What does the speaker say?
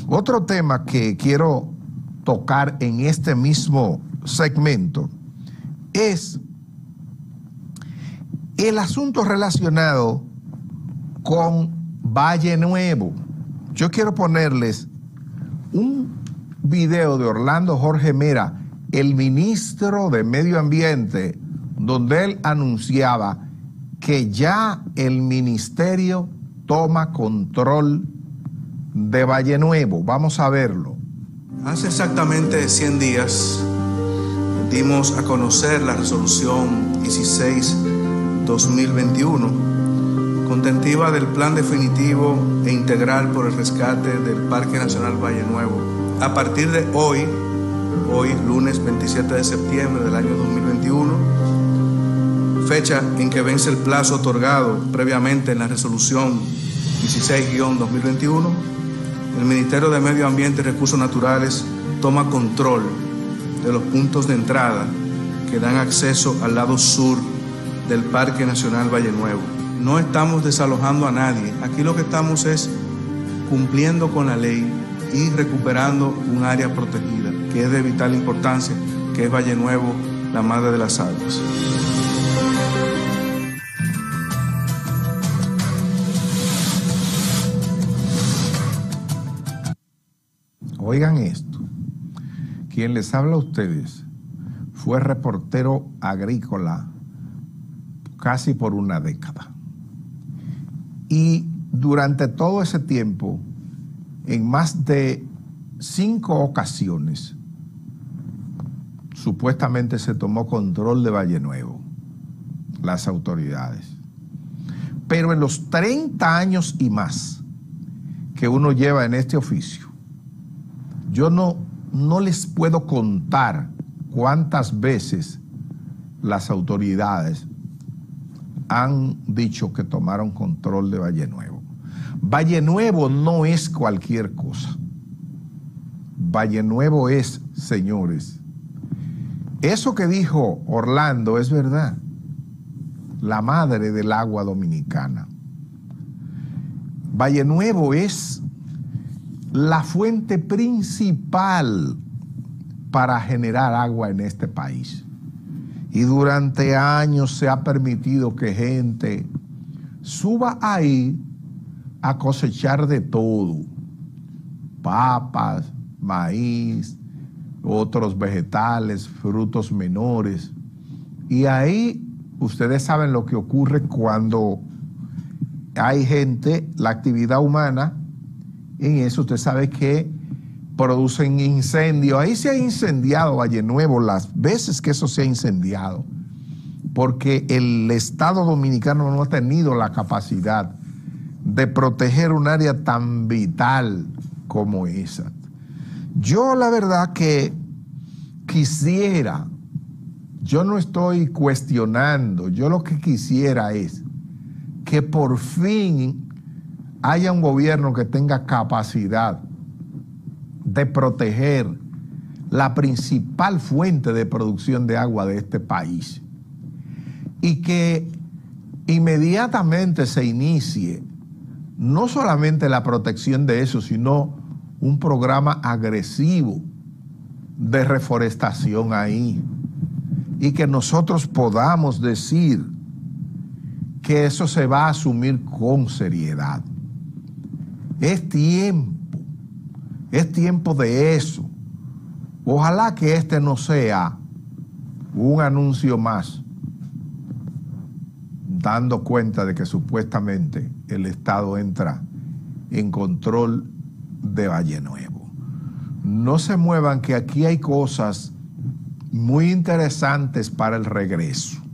Otro tema que quiero tocar en este mismo segmento es el asunto relacionado con Valle Nuevo. Yo quiero ponerles un video de Orlando Jorge Mera, el ministro de Medio Ambiente, donde él anunciaba que ya el ministerio toma control de Valle Nuevo. Vamos a verlo. Hace exactamente 100 días dimos a conocer la resolución 16-2021, contentiva del plan definitivo e integral por el rescate del Parque Nacional Valle Nuevo. A partir de hoy, lunes 27 de septiembre del año 2021, fecha en que vence el plazo otorgado previamente en la resolución 16-2021, el Ministerio de Medio Ambiente y Recursos Naturales toma control de los puntos de entrada que dan acceso al lado sur del Parque Nacional Valle Nuevo. No estamos desalojando a nadie, aquí lo que estamos es cumpliendo con la ley y recuperando un área protegida que es de vital importancia, que es Valle Nuevo, la madre de las aguas. Oigan esto, quien les habla a ustedes fue reportero agrícola casi por una década. Y durante todo ese tiempo, en más de 5 ocasiones, supuestamente se tomó control de Valle Nuevo, las autoridades. Pero en los 30 años y más que uno lleva en este oficio, yo no les puedo contar cuántas veces las autoridades han dicho que tomaron control de Valle Nuevo. Valle Nuevo no es cualquier cosa. Valle Nuevo es, señores, eso que dijo Orlando es verdad, la madre del agua dominicana. Valle Nuevo es la fuente principal para generar agua en este país. Y durante años se ha permitido que gente suba ahí a cosechar de todo: papas, maíz, otros vegetales, frutos menores. Y ahí ustedes saben lo que ocurre cuando hay gente, la actividad humana, en eso usted sabe que producen incendios. Ahí se ha incendiado Valle Nuevo las veces que eso se ha incendiado, porque el Estado dominicano no ha tenido la capacidad de proteger un área tan vital como esa. Yo la verdad que quisiera, yo no estoy cuestionando, yo lo que quisiera es que por fin haya un gobierno que tenga capacidad de proteger la principal fuente de producción de agua de este país y que inmediatamente se inicie no solamente la protección de eso, sino un programa agresivo de reforestación ahí, y que nosotros podamos decir que eso se va a asumir con seriedad. Es tiempo de eso. Ojalá que este no sea un anuncio más dando cuenta de que supuestamente el Estado entra en control de Valle Nuevo. No se muevan, que aquí hay cosas muy interesantes para el regreso.